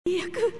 悪。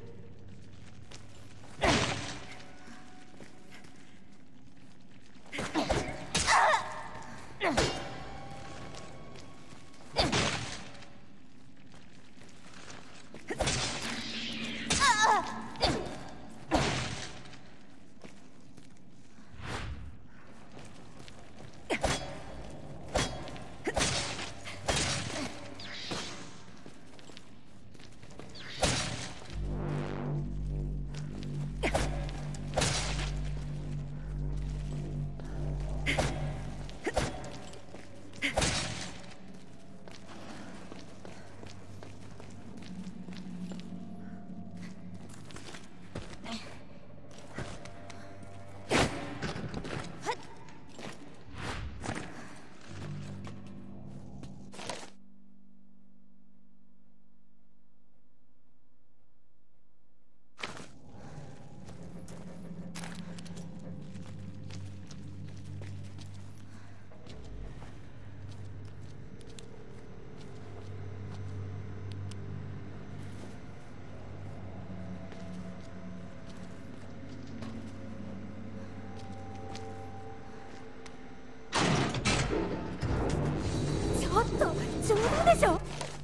冗談でしょ。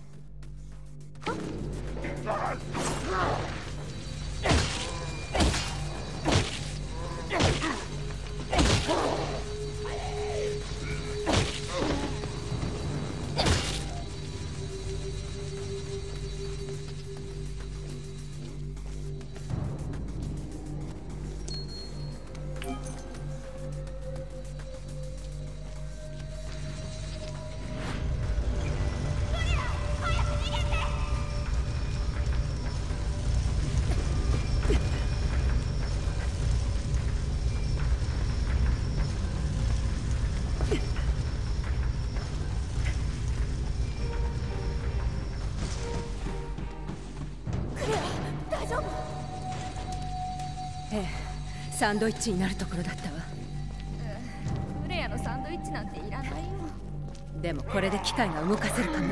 ええ、サンドイッチになるところだったわ。 クレアのサンドイッチなんていらないよ。 でもこれで機械が動かせるかも。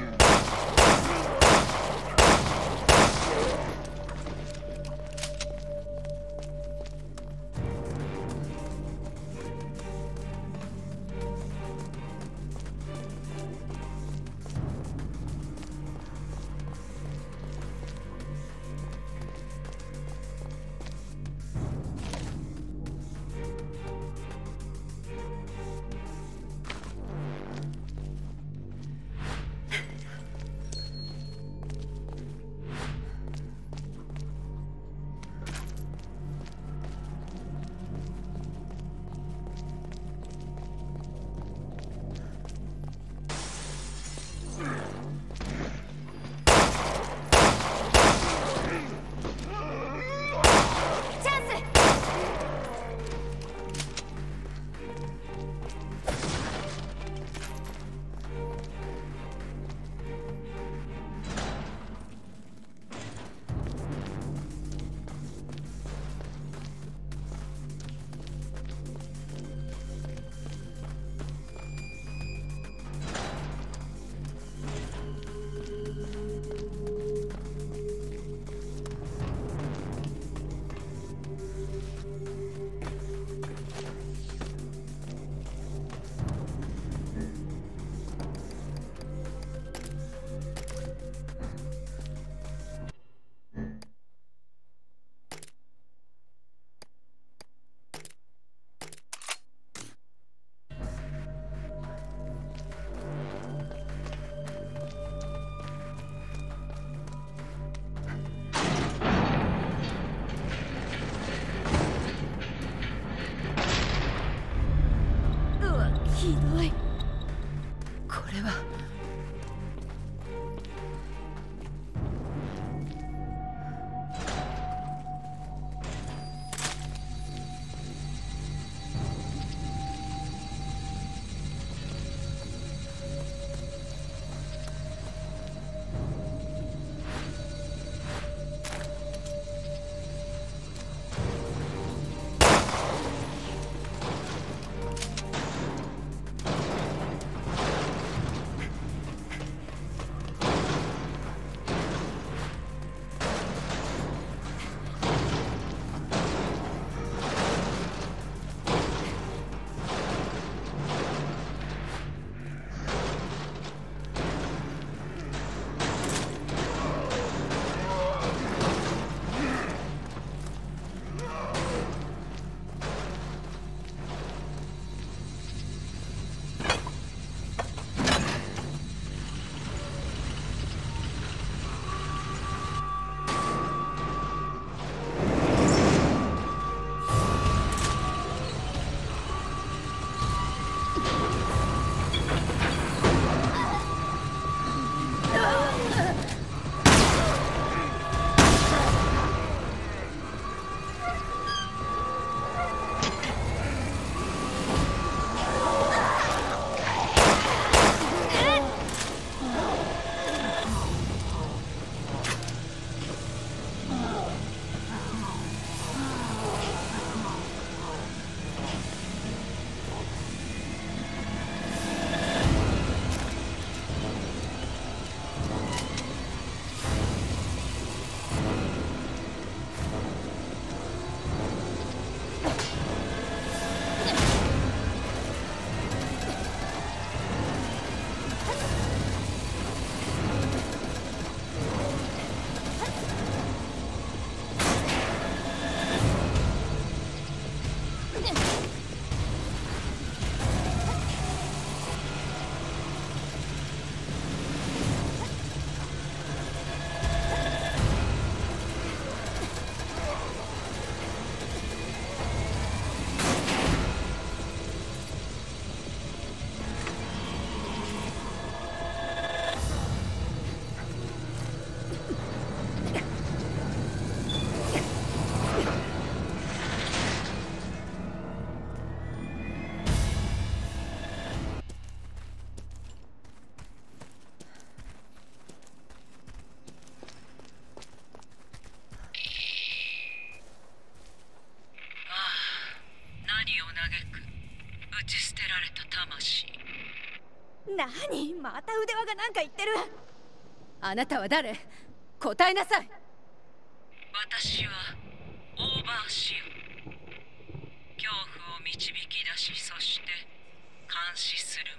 魂。 何また腕輪が何か言ってる。 あなたは誰？答えなさい。 私はオーバーシオ。恐怖を導き出し、そして監視する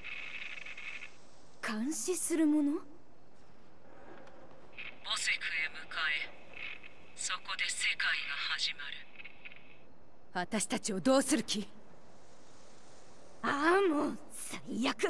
者。 監視するもの？ ボセクへ向かえ。そこで世界が始まる。 私たちをどうする気？ ああ、もう最悪。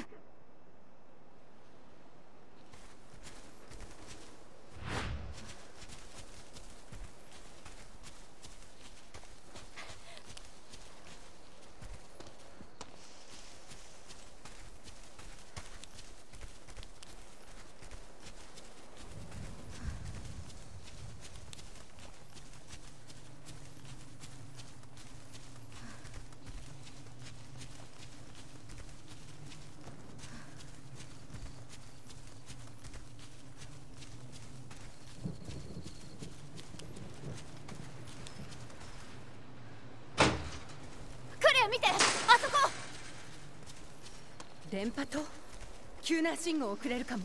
見て、あそこ。 電波塔？救難信号をくれるかも。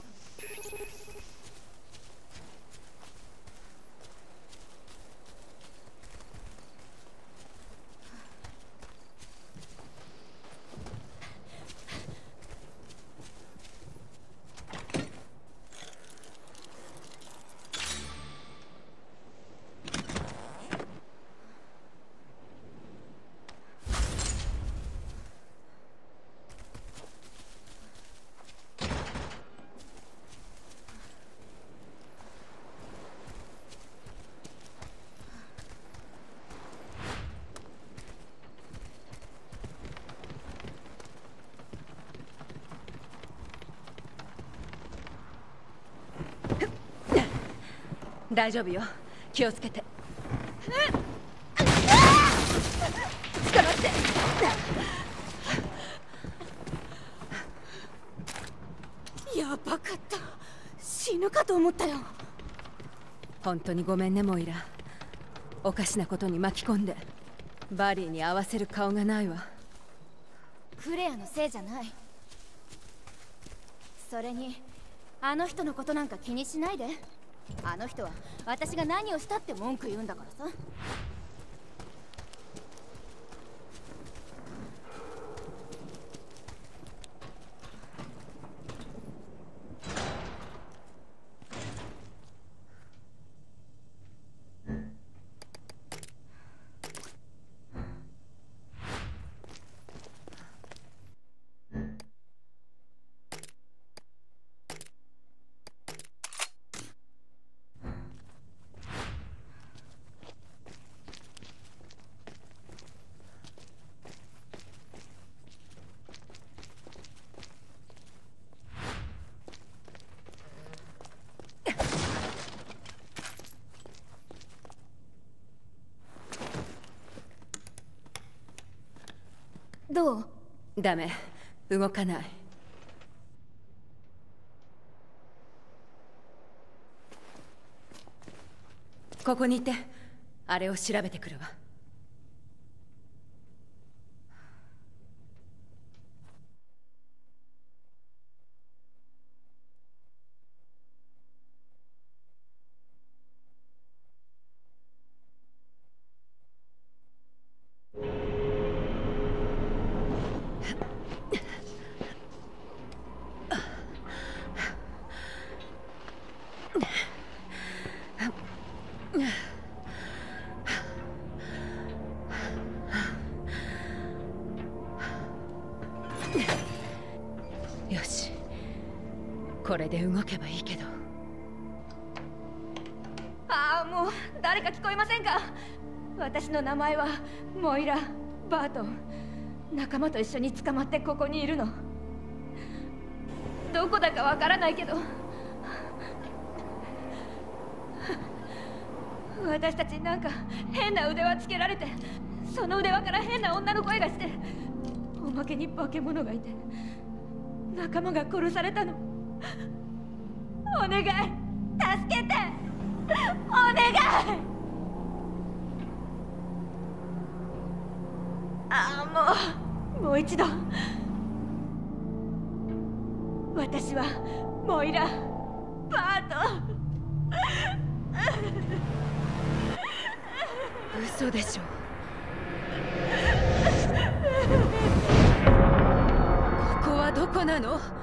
大丈夫よ。気をつけて。捕まって。 やばかった。死ぬかと思ったよ。 本当にごめんねモイラ。おかしなことに巻き込んで。バリーに合わせる顔がないわ。 クレアのせいじゃない。それにあの人のことなんか気にしないで。あの人は私が何をしたって文句言うんだからさ。どう？ ダメ。動かない。ここにいて。あれを調べてくるわ。よし、これで動けばいいけど。 ああ、もう誰か聞こえませんか？私の名前はモイラ・バートン。仲間と一緒に捕まってここにいるの。どこだかわからないけど、私たちなんか変な腕輪つけられて、その腕輪から変な女の声がして、おまけに化け物がいて、仲間が殺されたの。お願い、助けて、お願い。ああ、もう一度私はモイラ・バート。 嘘でしょ。ここはどこなの？